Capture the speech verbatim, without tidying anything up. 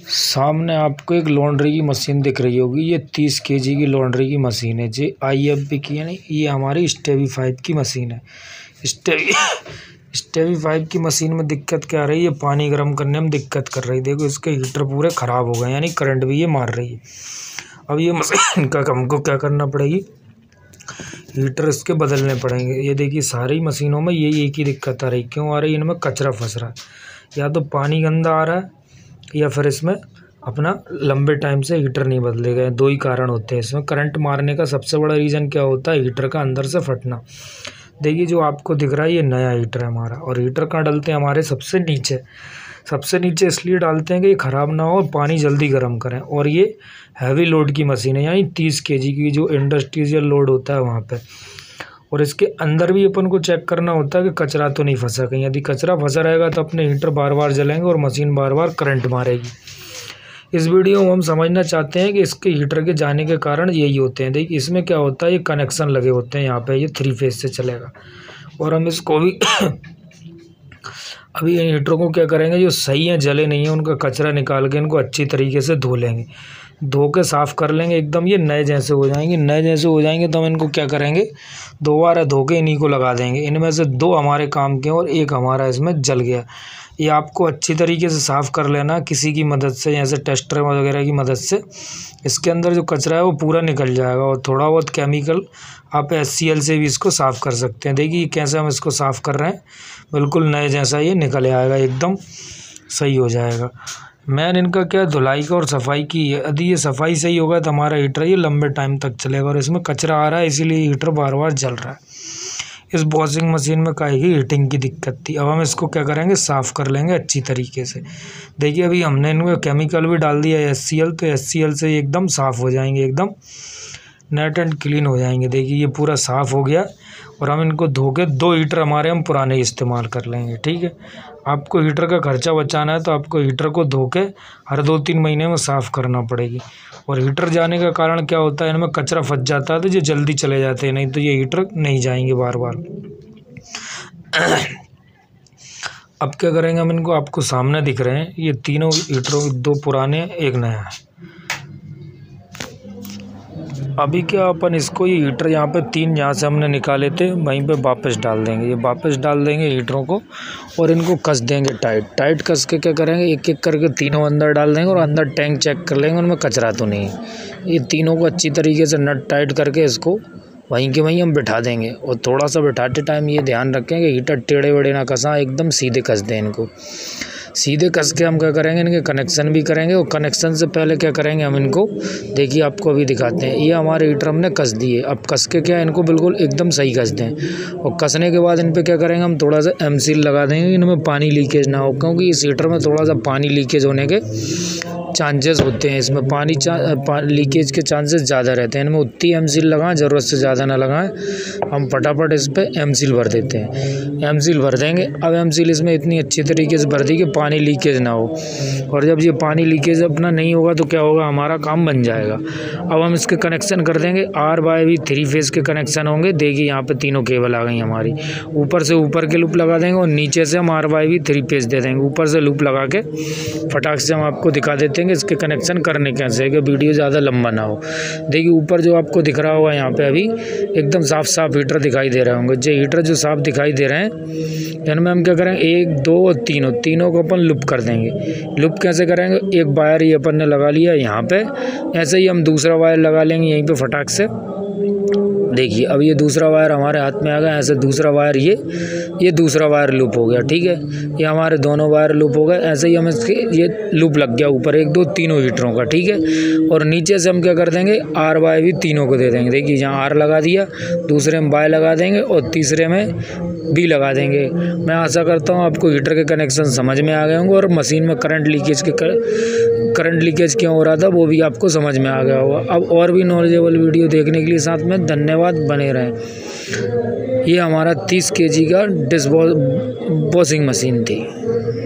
सामने आपको एक लॉन्ड्री की मशीन दिख रही होगी। ये तीस केजी की लॉन्ड्री की मशीन है जी। आई एफ बी की है नहीं, ये हमारी स्टेवी फाइव की मशीन है। स्टेवी स्टेवी फाइव की मशीन में दिक्कत क्या आ रही है, पानी गर्म करने में दिक्कत कर रही है। देखो इसके हीटर पूरे ख़राब हो गए, यानी करंट भी ये मार रही है। अब ये मशीन का हमको क्या करना पड़ेगी, हीटर इसके बदलने पड़ेंगे। ये देखिए सारी मशीनों में ये एक ही दिक्कत आ रही। क्यों आ रही है, इनमें कचरा फंस रहा है, या तो पानी गंदा आ रहा है या फिर इसमें अपना लंबे टाइम से हीटर नहीं बदले गए। दो ही कारण होते हैं इसमें। करंट मारने का सबसे बड़ा रीज़न क्या होता है, हीटर का अंदर से फटना। देखिए जो आपको दिख रहा है ये नया हीटर है हमारा, और हीटर कहाँ डालते हैं, हमारे सबसे नीचे। सबसे नीचे इसलिए डालते हैं कि ये ख़राब ना हो और पानी जल्दी गर्म करें। और ये हैवी लोड की मशीन है, यानी तीस केजी की, जो इंडस्ट्रियल लोड होता है वहाँ पे। और इसके अंदर भी अपन को चेक करना होता है कि कचरा तो नहीं फंसा कहीं। यदि कचरा फंसा रहेगा तो अपने हीटर बार बार जलेंगे और मशीन बार बार करंट मारेगी। इस वीडियो में हम समझना चाहते हैं कि इसके हीटर के जाने के कारण यही होते हैं। देखिए इसमें क्या होता है, ये कनेक्शन लगे होते हैं यहाँ पे, ये थ्री फेज से चलेगा। और हम इसको भी अभी इन हीटरों को क्या करेंगे, जो सही हैं जले नहीं हैं उनका कचरा निकाल के इनको अच्छी तरीके से धो लेंगे। धो के साफ़ कर लेंगे, एकदम ये नए जैसे हो जाएंगे। नए जैसे हो जाएंगे तो हम इनको क्या करेंगे, दोबारा धो के इन्हीं को लगा देंगे। इनमें से दो हमारे काम के और एक हमारा इसमें जल गया। ये आपको अच्छी तरीके से साफ़ कर लेना किसी की मदद से, जैसे टेस्टर वगैरह की मदद से। इसके अंदर जो कचरा है वो पूरा निकल जाएगा। और थोड़ा बहुत केमिकल आप एस सी एल से भी इसको साफ़ कर सकते हैं। देखिए कैसे हम इसको साफ़ कर रहे हैं, बिल्कुल नए जैसा ये निकल आएगा, एकदम सही हो जाएगा। मैन इनका क्या धुलाई का और सफाई की है। यदि ये सफाई सही होगा तो हमारा हीटर ये लंबे टाइम तक चलेगा। और इसमें कचरा आ रहा है इसीलिए हीटर बार बार जल रहा है। इस वॉशिंग मशीन में काहे की हीटिंग की दिक्कत थी। अब हम इसको क्या करेंगे, साफ़ कर लेंगे अच्छी तरीके से। देखिए अभी हमने इनमें केमिकल भी डाल दिया है एस सी एल, तो एस सी एल से एकदम साफ़ हो जाएंगे, एकदम नेट एंड क्लीन हो जाएंगे। देखिए ये पूरा साफ़ हो गया। और हम इनको धो के, दो हीटर हमारे हम पुराने इस्तेमाल कर लेंगे। ठीक है, आपको हीटर का खर्चा बचाना है तो आपको हीटर को धो के हर दो तीन महीने में साफ़ करना पड़ेगी। और हीटर जाने का कारण क्या होता है, इनमें कचरा फंस जाता है तो ये जल्दी चले जाते हैं, नहीं तो ये हीटर नहीं जाएंगे बार बार। अब क्या करेंगे हम इनको, आपको सामने दिख रहे हैं ये तीनों हीटरों, दो पुराने एक नया है। अभी क्या अपन इसको, ये हीटर यहाँ पे तीन यहाँ से हमने निकाले थे, वहीं पे वापस डाल देंगे। ये वापस डाल देंगे हीटरों को और इनको कस देंगे टाइट। टाइट कस के क्या करेंगे, एक एक करके तीनों अंदर डाल देंगे और अंदर टैंक चेक कर लेंगे उनमें कचरा तो नहीं है। ये तीनों को अच्छी तरीके से नट टाइट करके इसको वहीं के वहीं हम बिठा देंगे। और थोड़ा सा बिठाते टाइम ये ध्यान रखें कि हीटर टेढ़े वेढ़े ना कसा, एकदम सीधे कस दें इनको। सीधे कस के हम क्या करेंगे, इनके कनेक्शन भी करेंगे। और कनेक्शन से पहले क्या करेंगे हम इनको, देखिए आपको अभी दिखाते हैं। ये हमारे हीटर हमने कस दिए। अब कस के क्या इनको बिल्कुल एकदम सही कस दें। और कसने के बाद इन पे क्या करेंगे, हम थोड़ा सा एम सील लगा देंगे, इनमें पानी लीकेज ना हो। क्योंकि इस हीटर में थोड़ा सा पानी लीकेज होने के चांसेस होते हैं। इसमें पानी पा, लीकेज के चांसेस ज़्यादा रहते हैं। इनमें उतनी एम सील लगाएं, ज़रूरत से ज़्यादा ना लगाएं। हम फटाफट इस पर एम सील भर देते हैं। एम सील भर देंगे। अब एम सील इसमें इतनी अच्छी तरीके से भर दी कि पानी लीकेज ना हो। और जब ये पानी लीकेज अपना नहीं होगा तो क्या होगा, हमारा काम बन जाएगा। अब हम इसके कनेक्शन कर देंगे। R Y B three phase के कनेक्शन होंगे। देखिए यहाँ पे तीनों केबल आ गई हमारी। ऊपर से ऊपर के लूप लगा देंगे और नीचे से हम R Y B three phase दे देंगे। ऊपर से लूप लगा के फटाक से हम आपको दिखा देते हैं कि इसके कनेक्शन करने कैसे है, कि वीडियो ज़्यादा लंबा ना हो। देखिए ऊपर जो आपको दिख रहा होगा यहाँ पे अभी एकदम साफ साफ हीटर दिखाई दे रहे होंगे। जो हीटर जो साफ दिखाई दे रहे हैं इनमें हम क्या करेंगे, एक दो और तीनों तीनों को अपन लूप कर देंगे। लूप कैसे करेंगे, एक वायर ये अपन ने लगा लिया यहाँ पे, ऐसे ही हम दूसरा वायर लगा लेंगे यहीं पे फटाक से। देखिए अब ये दूसरा वायर हमारे हाथ में आ गया। ऐसे दूसरा वायर ये ये दूसरा वायर लूप हो गया। ठीक है, ये हमारे दोनों वायर लूप हो गए। ऐसे ही हम इसके ये लूप लग गया ऊपर एक दो तीनों हीटरों का। ठीक है, और नीचे से हम क्या कर देंगे, आर वाई भी तीनों को दे देंगे। देखिए यहाँ आर लगा दिया, दूसरे में वाई लगा देंगे और तीसरे में बी लगा देंगे। मैं आशा करता हूँ आपको हीटर के कनेक्शन समझ में आ गए होंगे और मशीन में करंट लीकेज के करंट लीकेज क्यों हो रहा था वो भी आपको समझ में आ गया होगा। अब और भी नॉलेजेबल वीडियो देखने के लिए साथ में धन्यवाद, बने रहें। ये हमारा तीस केजी का डिश वॉशिंग मशीन थी।